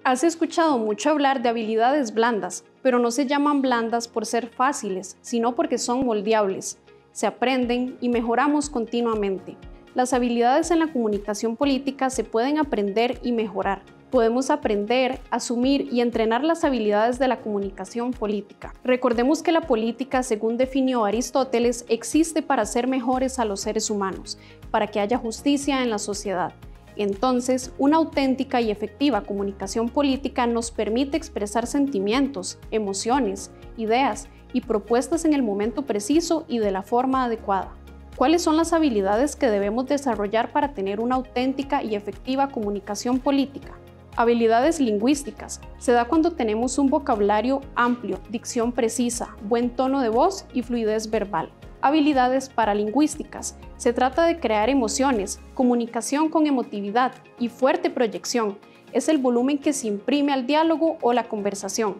Has escuchado mucho hablar de habilidades blandas, pero no se llaman blandas por ser fáciles, sino porque son moldeables. Se aprenden y mejoramos continuamente. Las habilidades en la comunicación política se pueden aprender y mejorar. Podemos aprender, asumir y entrenar las habilidades de la comunicación política. Recordemos que la política, según definió Aristóteles, existe para hacer mejores a los seres humanos, para que haya justicia en la sociedad. Entonces, una auténtica y efectiva comunicación política nos permite expresar sentimientos, emociones, ideas y propuestas en el momento preciso y de la forma adecuada. ¿Cuáles son las habilidades que debemos desarrollar para tener una auténtica y efectiva comunicación política? Habilidades lingüísticas. Se da cuando tenemos un vocabulario amplio, dicción precisa, buen tono de voz y fluidez verbal. Habilidades paralingüísticas. Se trata de crear emociones, comunicación con emotividad y fuerte proyección. Es el volumen que se imprime al diálogo o la conversación.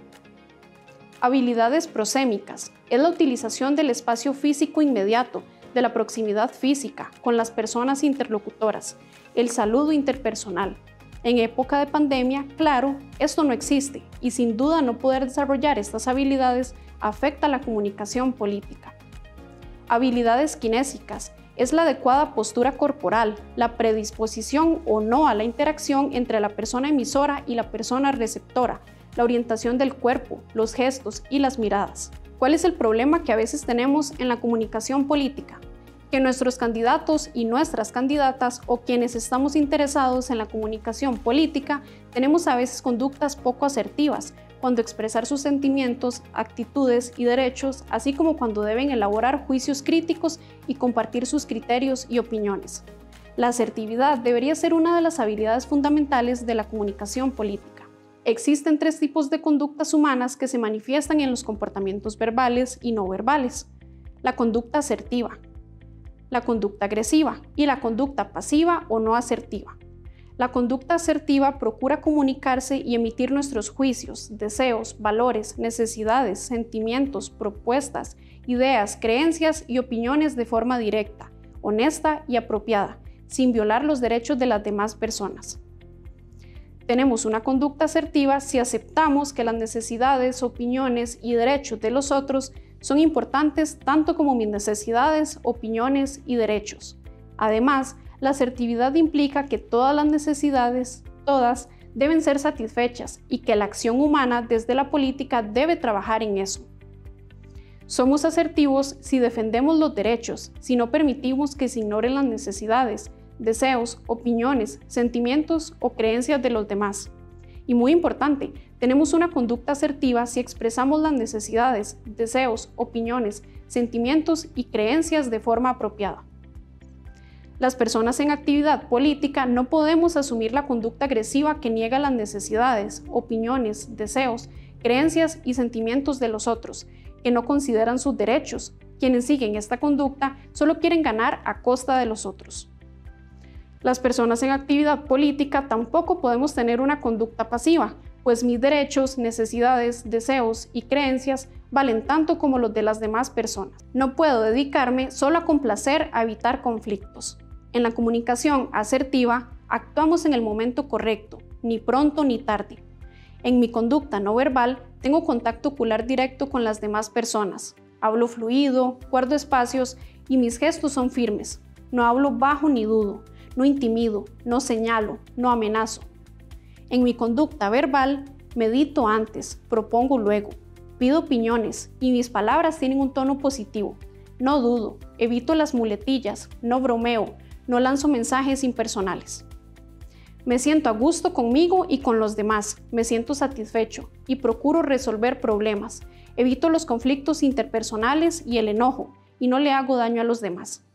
Habilidades prosémicas. Es la utilización del espacio físico inmediato, de la proximidad física con las personas interlocutoras, el saludo interpersonal. En época de pandemia, claro, esto no existe y sin duda no poder desarrollar estas habilidades afecta la comunicación política. Habilidades kinésicas. Es la adecuada postura corporal, la predisposición o no a la interacción entre la persona emisora y la persona receptora, la orientación del cuerpo, los gestos y las miradas. ¿Cuál es el problema que a veces tenemos en la comunicación política? Que nuestros candidatos y nuestras candidatas o quienes estamos interesados en la comunicación política tenemos a veces conductas poco asertivas cuando expresar sus sentimientos, actitudes y derechos, así como cuando deben elaborar juicios críticos y compartir sus criterios y opiniones. La asertividad debería ser una de las habilidades fundamentales de la comunicación política. Existen 3 tipos de conductas humanas que se manifiestan en los comportamientos verbales y no verbales: la conducta asertiva, la conducta agresiva y la conducta pasiva o no asertiva. La conducta asertiva procura comunicarse y emitir nuestros juicios, deseos, valores, necesidades, sentimientos, propuestas, ideas, creencias y opiniones de forma directa, honesta y apropiada, sin violar los derechos de las demás personas. Tenemos una conducta asertiva si aceptamos que las necesidades, opiniones y derechos de los otros son importantes tanto como mis necesidades, opiniones y derechos. Además, la asertividad implica que todas las necesidades, todas, deben ser satisfechas y que la acción humana desde la política debe trabajar en eso. Somos asertivos si defendemos los derechos, si no permitimos que se ignoren las necesidades, deseos, opiniones, sentimientos o creencias de los demás. Y muy importante, tenemos una conducta asertiva si expresamos las necesidades, deseos, opiniones, sentimientos y creencias de forma apropiada. Las personas en actividad política no podemos asumir la conducta agresiva que niega las necesidades, opiniones, deseos, creencias y sentimientos de los otros, que no consideran sus derechos. Quienes siguen esta conducta solo quieren ganar a costa de los otros. Las personas en actividad política tampoco podemos tener una conducta pasiva, pues mis derechos, necesidades, deseos y creencias valen tanto como los de las demás personas. No puedo dedicarme solo a complacer a evitar conflictos. En la comunicación asertiva, actuamos en el momento correcto, ni pronto ni tarde. En mi conducta no verbal, tengo contacto ocular directo con las demás personas. Hablo fluido, guardo espacios y mis gestos son firmes. No hablo bajo ni dudo. No intimido, no señalo, no amenazo. En mi conducta verbal, medito antes, propongo luego, pido opiniones y mis palabras tienen un tono positivo. No dudo, evito las muletillas, no bromeo, no lanzo mensajes impersonales. Me siento a gusto conmigo y con los demás, me siento satisfecho y procuro resolver problemas. Evito los conflictos interpersonales y el enojo y no le hago daño a los demás.